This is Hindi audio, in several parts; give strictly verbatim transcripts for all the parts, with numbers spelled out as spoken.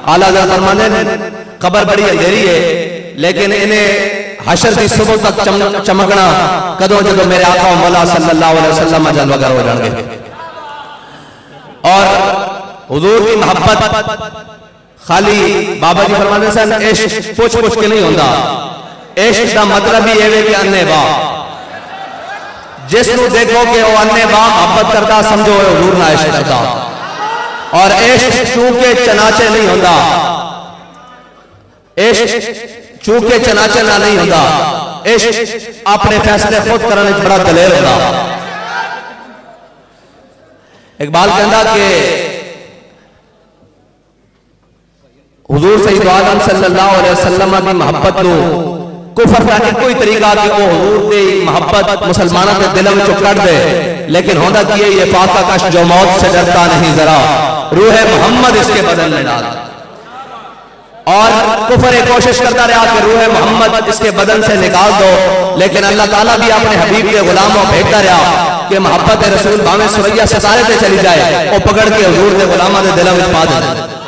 आला हज़रत फरमाते हैं कब्र बड़ी अंधेरी है, लेकिन इन्हें हशर की सुबह तक चम, चमकना कदों जो मेरे आका मौला सल्लल्लाहु अलैहि वसल्लम जलवा हो जाएंगे। और हुजूर की मोहब्बत खाली बाबा जी फरमाते हैं इश्क पुछ पुछ के नहीं होता, इश्क का मतलब ही है कि अन्ने वाह जिसनू देखो कि वो अन्ने वाह मोहब्बत करता समझो हुजूर ना इश्क करता। और इश्क चूके चनाचे नहीं होता, इश्क चूके चनाचे ना नहीं होता, इश्क अपने फैसले खुद करने बड़ा दलेर होता। इकबाल कहता कि हुजूर सैयद आलम सल्लल्लाहु अलैहि वसल्लम की मोहब्बत को कुफर का कोई तरीका कि वो हुजूर की मोहब्बत मुसलमानों के दिलों में कट दे, लेकिन होता कि ये फाका कश जो मौत से डरता नहीं जरा रूह मोहम्मद इसके बदन में डाल। और कुफर एक कोशिश करता रहा कि रूह मोहम्मद इसके बदन से निकाल दो, लेकिन अल्लाह ताला भी अपने हबीब के गुलामों भेजता रहा कि मोहब्बत रसूल भावे सुरैया सितारे पे चली जाए और पकड़ के हुजूर के गुलामों के दिलों में पा दे।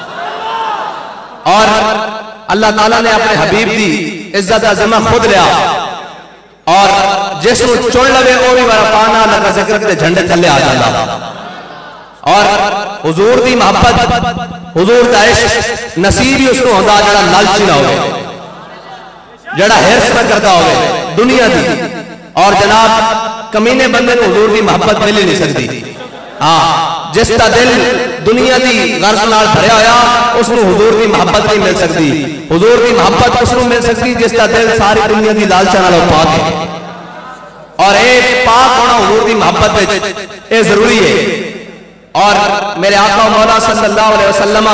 और अल्लाह ताला ने अपने हबीब की इज्जत अज़मत खुद लिया और जिसको चुन लवे वो भी पाना लगा जिक्र के झंडे थले आ जाता। और हुजूर की मोहब्बत हुजूर का इश्क नसीब ही उसको होता जड़ा लालची ना हो, जड़ा हिर्स ना करता हो दुनिया की। और जनाब कमीने बंदे को हुजूर की मोहब्बत मिल ही नहीं सकती। हाँ, जिसका दिल दुनिया की गर्ज नाल भरिया होया उसको हुजूर की मोहब्बत नहीं मिल सकती। हुजूर की मोहब्बत उसको मिल सकती जिसका दिल सारी दुनिया की लालचा नाल पाक है। और एक पाक होना हुजूर की मोहब्बत में ये जरूरी है। और मेरे आका मौला सल्लल्लाहु अलैहि वसल्लम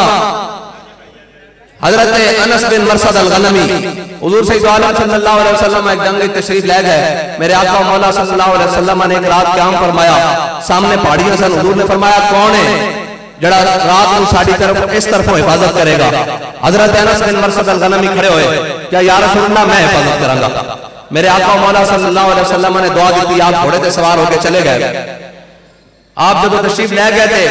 हजरत अनस बिन मरसद अल-गनमी हुजूर सैयद आलम सल्लल्लाहु अलैहि वसल्लम एक जंग तशरीफ ले गए। मेरे आका मौला सल्लल्लाहु अलैहि वसल्लम ने एक रात क़याम फरमाया, सामने पहाड़ियां सन। हुजूर ने फरमाया कौन है जड़ा रात को साडी तरफ इस तरफ हिफाजत करेगा? हजरत अनस बिन मरसद अल-गनमी खड़े हुए, क्या या रसूल अल्लाह मैं हिफाजत करांगा। मेरे आका मौला सल्लल्लाहु अलैहि वसल्लम ने दुआ दी, आप घोड़े पे सवार होकर चले गए। आप जब तशरीफ ले गए थे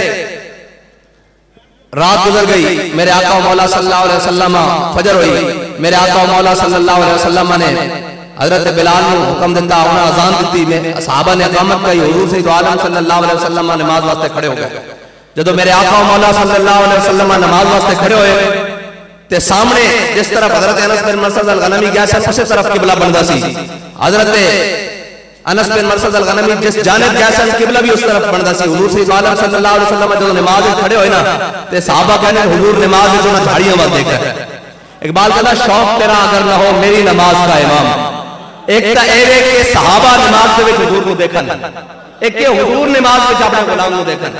रात गुजर गई, मेरे आका मौला सल्लल्लाहु अलैहि वसल्लम फजर हुई। मेरे आका मौला सल्लल्लाहु अलैहि वसल्लम ने हजरत बिलाल को हुक्म दिता, उन्हें अजान दी। सहाबा ने इकामत की, हुजूर सैयद आलम सल्लल्लाहु अलैहि वसल्लम नमाज वास्ते खड़े हो गए। जब मेरे आका मौला सल्लल्लाहु अलैहि वसल्लम नमाज वास्ते खड़े हुए ते सामने जिस तरफ हजरत अनस बिन मरसद अल-गनमी गया सा उसी तरफ किबला बनदा सी। हजरत अनस बिन मरसद अल-गनमी जिस जानिब गया सा किबला भी उस तरफ बनदा सी। हुजूर सैयद आलम सल्लल्लाहु अलैहि वसल्लम जब नमाज में खड़े होए ना ते सहाबा कहने हुजूर नमाज में जो झाड़ियां वाल देख रहे। इकबाल कहता शौक तेरा अगर ना हो मेरी नमाज का इमाम। एक ता ए वे के सहाबा नमाज दे विच हुजूर को देखन, एक के हुजूर नमाज विच अपने गुलाम को देखन।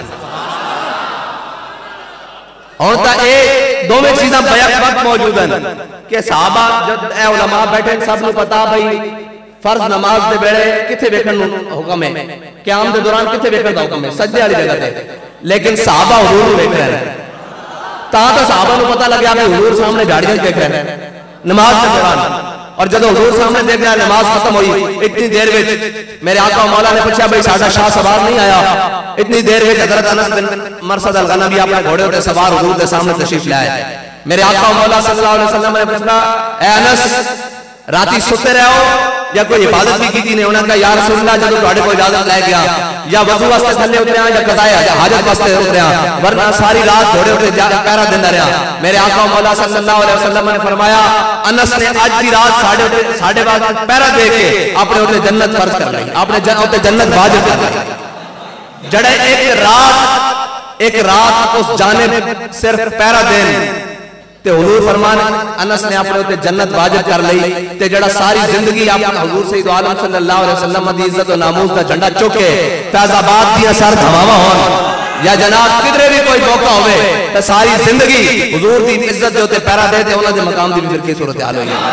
और ता ए दोवें चीज़ां बैक वक्त मौजूद हैं कि सहाबा जब ए उलमा बैठे सब नु पता भाई फर्ज नमाज दे बेड़े किथे वेखण नु हुक्म है, क़याम दे दौरान किथे वेखण दा हुक्म है, सजदे वाली जगह ते। लेकिन सहाबा हुजूर को देख रहे हैं, ता तो सहाबा को पता लग गया कि हुजूर सामने गाड़ियां देख रहे हैं नमाज के दौरान। और जब हुजूर सामने देख रहा नमाज खत्म हुई इतनी देर में मेरे आका मौला ने पूछा भाई साडा शाह सवार नहीं आया। इतनी देर में हजरत अनस बिन मरसद अल-गनमी अपने घोड़े पे सवार हुजूर के सामने तशरीफ लाए। मेरे आका मौला सल्लल्लाहु अलैहि वसल्लम ने पूछा ए अनस राती सुते रहो या कोई इबादत भी की ने? उन्होंने कहा या रसूल अल्लाह जब तुहाडे को इजाजत ले गया या वजू वास्ते थल्ले उतरिया या कज़ाए हाजत वास्ते उतरिया, वरना सारी रात घोड़े पे पहरा देंदा रहा। मेरे आका मौला सल्लल्लाहु अलैहि वसल्लम ने फरमाया अनस ने आज की रात साडे साडे बाद पहरा दे के अपने उते जन्नत फर्ज कर ली, अपने उते जन्नत वाजिब कर ली। जड़े एक रात एक रात उस जानिब सिर्फ पहरा देन ते हुजूर फरमान अनस ने अपने उते जन्नत वाजिब कर ली। ते जड़ा सारी जिंदगी अपने हुजूर सैयद आलम सल्लल्लाहु अलैहि वसल्लम दी इज्जत और नामूस का झंडा चुके फैजाबाद दी सर धमावा होन या जनाब किधरे भी कोई मौका होवे तो सारी जिंदगी हुजूर दी इज्जत दे उते पहरा दे ते उन्हां दे मकाम दी फिर की सूरत हाल होई है।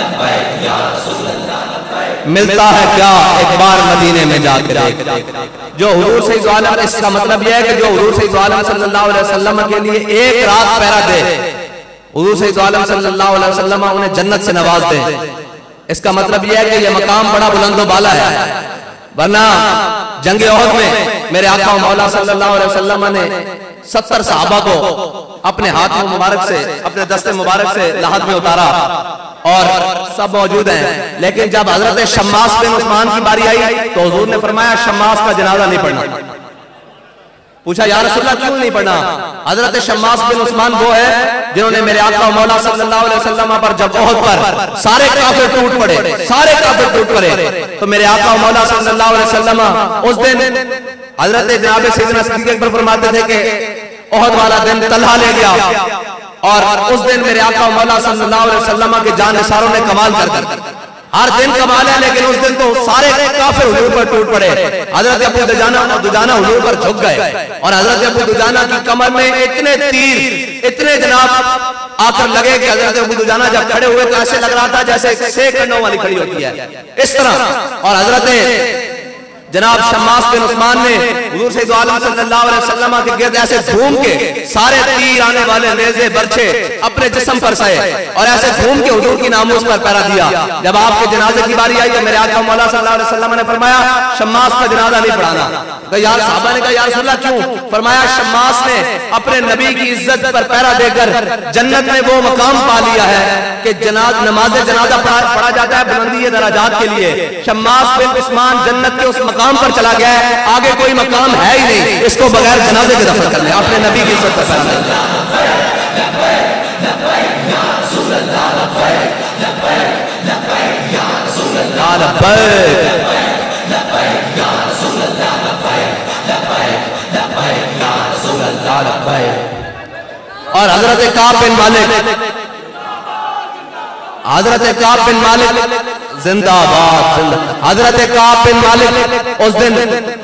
मिलता है क्या एक बार मदीने में जाकर, जो हुजूर सैयद आलम, इसका मतलब यह है कि जो हुजूर सैयद आलम सल्लल्लाहु अलैहि वसल्लम के लिए एक रात पहरा दे, हुजूर सैयद आलम सल्लल्लाहु अलैहि वसल्लम उन्हें जन्नत से नवाज दे। इसका मतलब यह है कि यह मकाम बड़ा बुलंद बाला है। वरना जंगे ओहद में मेरे आका मौला सल्लल्लाहु अलैहि वसल्लम ने सत्तर सहाबा को अपने हाथ मुबारक से, अपने दस्ते मुबारक से लाहद में उतारा और सब मौजूद हैं। लेकिन जब हजरत शम्मास बिन उस्मान की बारी आई तो हुजूर ने फरमाया शम्मास का जनाजा नहीं पढ़ना। पूछा या रसूलल्लाह क्यों नहीं पढ़ना? हजरत शम्मास बिन उस्मान वो है जिन्होंने मेरे आका मौला सल्लल्लाहु अलैहि वसल्लम पर जब ओहद पर सारे काफिर टूट पड़े, सारे काफिर टूट पड़े, तो मेरे आका मौला सल्लल्लाहु अलैहि वसल्लम उस दिन हजरत जनाब सैयदना सिद्दीक़ अकबर फरमाते थे कि ओहद वाला दिन तलहा ले गया, और उस दिन मेरे आका मौला सल्लल्लाहु अलैहि वसल्लम के जानिसारों ने कमाल कर दी। हर दिन कमाल है, लेकिन उस दिन तो सारे काफिर हुजूर पर टूट पड़े। हजरत अबू दुजाना दुजाना हुजूर पर झुक गए, और हजरत अबू दुजाना की कमर में इतने तीर, इतने जनाब आकर लगे कि हजरत अबू दुजाना जब खड़े हुए तो ऐसे लग रहा था जैसे सेक करने वाली खड़ी होती है, इस तरह। और हजरत जनाब शम्मास बिन उस्मान ने हुजूर सैयद आलम सल्लल्लाहु अलैहि वसल्लम के गिर्द ऐसे घूम के सारे तीर आने वाले नेज़े बरछे अपने जिस्म पर सहे, और ऐसे घूम के हुजूर की नामूस पर पहरा दिया। जब आपके जनाजे की बारी आई तो मेरे आका मौला सल्लल्लाहु अलैहि वसल्लम ने फरमाया शम्मास का जनाजा नहीं पढ़ाना। तो यार साहबा ने कहा या रसूलल्लाह क्यों? फरमाया शम्मास ने अपने नबी की इज्जत पर पहरा देकर जन्नत में वो मकाम पा लिया है कि जनाज नमाज जनाजा पढ़ा जाता है बुलंदी दराजात के लिए। शम्मास बिन उस्मान जन्नत के उस मकाम पर चला गया है, आगे कोई मकाम है ही नहीं, इसको बगैर जनाजे के दफन कर ले, अपने नबी की इज्जत पर पहरा और हजरत काब बिन मालिक, हजरत काब बिन मालिक जिंदाबाद, हजरत काब बिन मालिक उस दिन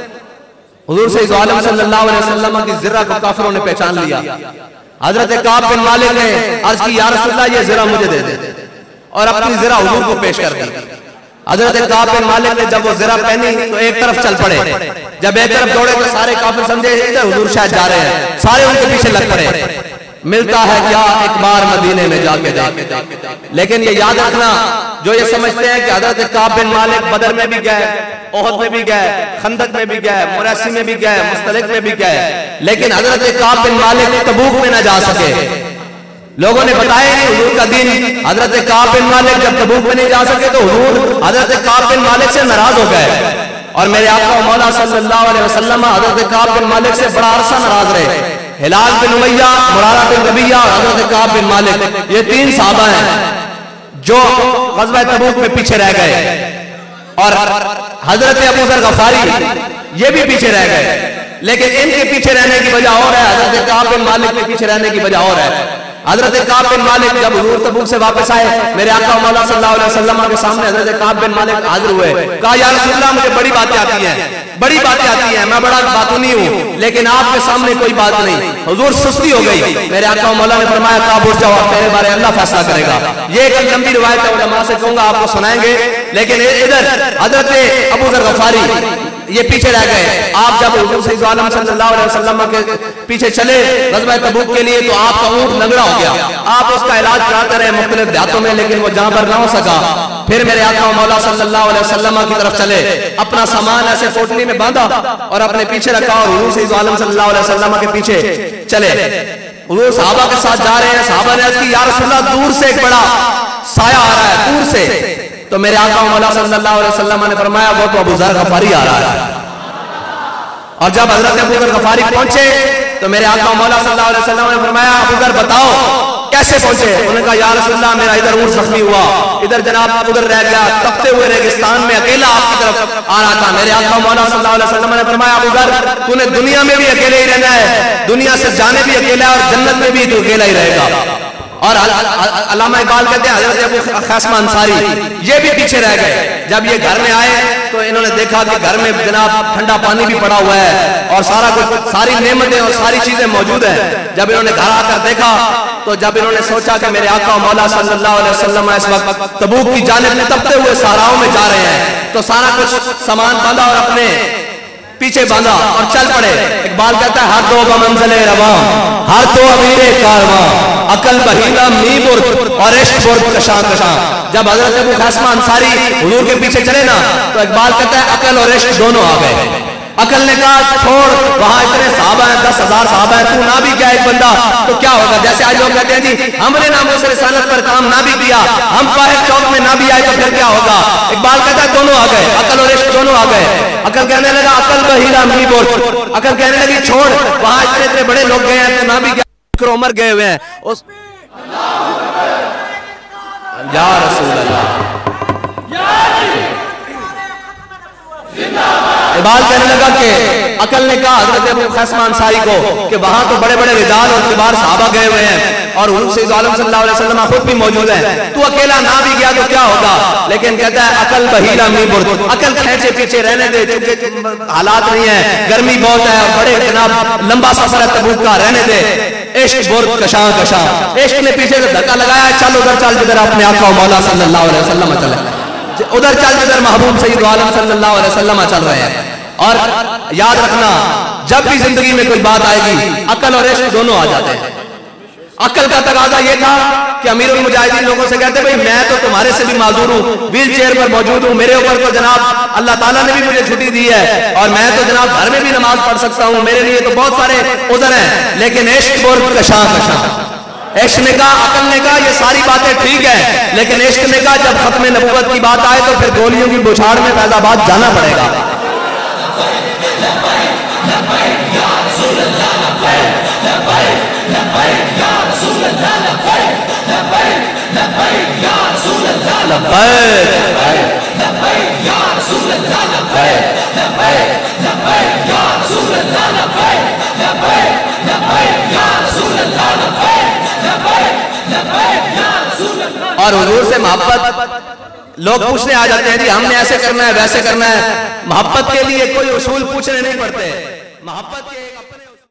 हुजूर सैयद आलम सल्लल्लाहु अलैहि वसल्लम की ज़िर्रा को काफिरों ने पहचान लिया। हजरत काब बिन मालिक ने अर्ज की या रसूलल्लाह ये ज़िर्रा मुझे दे दे, और अपनी ज़िर्रा हुजूर को पेश कर दी। हजरत काब बिन मालिक ने जब वो ज़िर्रा पहनी तो एक तरफ चल पड़े, जब एक तरफ दौड़े तो सारे काफिर समझे इधर हुजूर शायद जा रहे हैं, सारे उनके पीछे लग पड़े। मिलता है क्या एक बार मदीने में जाके देख। लेकिन ये याद रखना, जो ये समझते हैं कि हजरत काब बिन मालिक बदर में भी गए, ओहद में भी गए, खंदक में भी गए, मुरैसी में भी गए, मुस्तलिक में भी गए, लेकिन हजरत काब बिन मालिक तबूक में न जा सके। लोगों ने बताया कि हुजूर का दिन, हजरत काब बिन मालिक जब तबूक में नहीं जा सके तो हुजूर हजरत काब बिन मालिक से नाराज हो गए, और मेरे आका मौला सल्लल्लाहु अलैहि वसल्लम हजरत काब बिन मालिक से बड़ा अरसा नाराज रहे। हिलाल बिन उमैया, मुरारा बिन रबिया, हजरत काब बिन मालिक, ये तीन साहबा हैं जो ग़ज़वा तबूक में पीछे रह गए, और हजरत अबू ज़र गफ़ारी ये भी पीछे रह गए। लेकिन इनके पीछे रहने की वजह और है, हजरत काब बिन मालिक के पीछे रहने की वजह और है। हजरत काब बिन मालिक जब हुजूर तबूक से वापस आए, मेरे आका मौला सल्लल्लाहु अलैहि वसल्लम के सामने हजरत काब बिन मालिक हाजिर हुए। कहा या रसूलल्लाह मुझे बड़ी बातें आती हैं, बड़ी बातें आती हैं, मैं बड़ा बातूनी हूँ, लेकिन आपके सामने कोई बात नहीं। हुजूर सुस्ती हो गई। मेरे आका मौला ने फरमाया काब उठ जाओ, तेरे बारे अल्लाह फैसला करेगा। ये एक लंबी रिवायत है, उलमा से कहूंगा आपको सुनाएंगे, लेकिन इधर हजरत अबू ज़र गफ़ारी ये पीछे रह गए। आप जब हुजूर सैयद आलम सल्लल्लाहु अलैहि वसल्लम के पीछे चले ग़ज़वा तबूक के लिए, तो आपका ऊँट लंगड़ा हो गया। आप उसका इलाज कराते रहे मुख्तलिफ देहातों में, लेकिन वो जहां पर ना हो सका। फिर मेरे आका मौला सल्लल्लाहु अलैहि वसल्लम की तरफ चले, अपना सामान ऐसे पोटली में बांधा और अपने पीछे रखा, और हुजूर सैयद आलम सल्लल्लाहु अलैहि वसल्लम के पीछे चले। हुजूर सहाबा के साथ जा रहे हैं। सहाबा ने अर्ज़ की या रसूलल्लाह दूर से एक बड़ा साया आ रहा है, दूर से। तो मेरे आका मौला सल्लल्लाहु अलैहि वसल्लम ने फरमाया वो तो अबू ज़र गफ़ारी आ रहा है। और जब हजरत अबू ज़र गफ़ारी पहुंचे तो मेरे आका मौला सल्लल्लाहु अलैहि वसल्लम ने फरमाया अबू ज़र बताओ कैसे पहुंचे? उन्होंने कहा या रसूलल्लाह मेरा इधर ऊँट जख्मी हुआ, इधर जनाब उधर रह गया, तपते हुए रेगिस्तान में अकेला आपकी तरफ आ रहा था। मेरे आका मौला सल्लल्लाहु अलैहि वसल्लम ने फरमाया अबू ज़र तूने दुनिया में भी अकेले ही रहना है, दुनिया से जाने भी अकेला है, और जन्नत में भी तू अकेला ही रहेगा। और अल्लामा इकबाल कहते हैं हजरत अबू क़ासिम अंसारी ये भी पीछे रह गए। जब ये घर में आए तो इन्होंने देखा कि घर में जनाब ठंडा पानी भी पड़ा हुआ है और सारा कुछ, सारी नेमतें और सारी चीजें मौजूद हैं। जब इन्होंने घर आकर देखा तो जब इन्होंने सोचा कि मेरे आका मौला सल्लल्लाहु अलैहि वसल्लम इस वक्त तबूक की जानिब में तपते हुए सहाराओं में जा रहे हैं, तो सारा कुछ सामान बांधा और अपने पीछे बांधा और चल पड़े। इकबाल कहता है हर दो मंजिले रवा, हर तो अमीरे कारवां, अकल बहीना मी बुर्द और इश्क बुर्द कशा कशा। जब हजरत अबू कासिम अंसारी हुजूर के पीछे चले ना, तो इकबाल कहता है अकल और इश्क दोनों आ गए। अकल ने कहा छोड़, वहां इतने साहबा हैं, दस हजार साहबा हैं, तू ना भी क्या एक बंदा, तो क्या होगा? जैसे आज लोग कहते हैं जी हमने नामों से रिसालत पर काम ना भी किया, हम पाए चौक में ना भी आए तो फिर क्या होगा? इकबाल कहता है दोनों आ गए, अकल और इश्क दोनों आ गए। अकल कहने लगा अकल बहीरा मी बोल, अकल कहने लगी छोड़, वहां इतने इतने बड़े लोग गए हैं, तो ना भी क्या उमर गए हुए हैं उस या रसूल अल्लाह। इकबाल कहने लगा कि अकल ने कहा हजरत अबू कासिम अंसारी को कि वहां तो बड़े बड़े रिजाल और किबार सहाबा गए हुए हैं और हुजूर सल्लल्लाहु अलैहि वसल्लम खुद भी मौजूद है, तू अकेला ना भी गया तो क्या होगा? लेकिन कहता है अकल बहीरा मी बुर्द, अकल खींचे पीछे रहने दे, क्योंकि हालात नहीं है, गर्मी बहुत है और बड़े जनाब लंबा सफर है तबूक का, रहने दे। इश्क बुर्द कशा कशा, इश्क ने पीछे से धक्का लगाया, चल उधर चल जिधर अपने आका मौला सल्लल्लाहु अलैहि वसल्लम चले, उधर चल जिधर महबूब सैयद आलम सल्लल्लाहु अलैहि वसल्लम चल रहे हैं। और याद रखना जब भी जिंदगी में कोई बात आएगी अकल और इश्क दोनों आ जाते हैं। अकल का तकाजा यह था कि अमीरुल मुजाहिदीन लोगों से कहते भाई मैं तो तुम्हारे से भी माजूर हूँ, व्हील चेयर पर मौजूद हूँ, मेरे ऊपर तो जनाब अल्लाह ताला ने भी मुझे छुट्टी दी है और मैं तो जनाब घर में भी नमाज पढ़ सकता हूँ, मेरे लिए तो बहुत सारे उज़र हैं, लेकिन इश्क बुर्द कशा कशा। इश्क ने कहा, अकल ने कहा ये सारी बातें ठीक है, लेकिन इश्क ने कहा जब खत्म नबूवत की बात आए तो फिर गोलियों की बुछाड़ में फैजाबाद जाना पड़ेगा। और हुजूर से मोहब्बत लोग पूछने आ जाते हैं जी हमने ऐसे करना है वैसे करना है। मोहब्बत के लिए कोई उसूल पूछने नहीं पड़ते, मोहब्बत के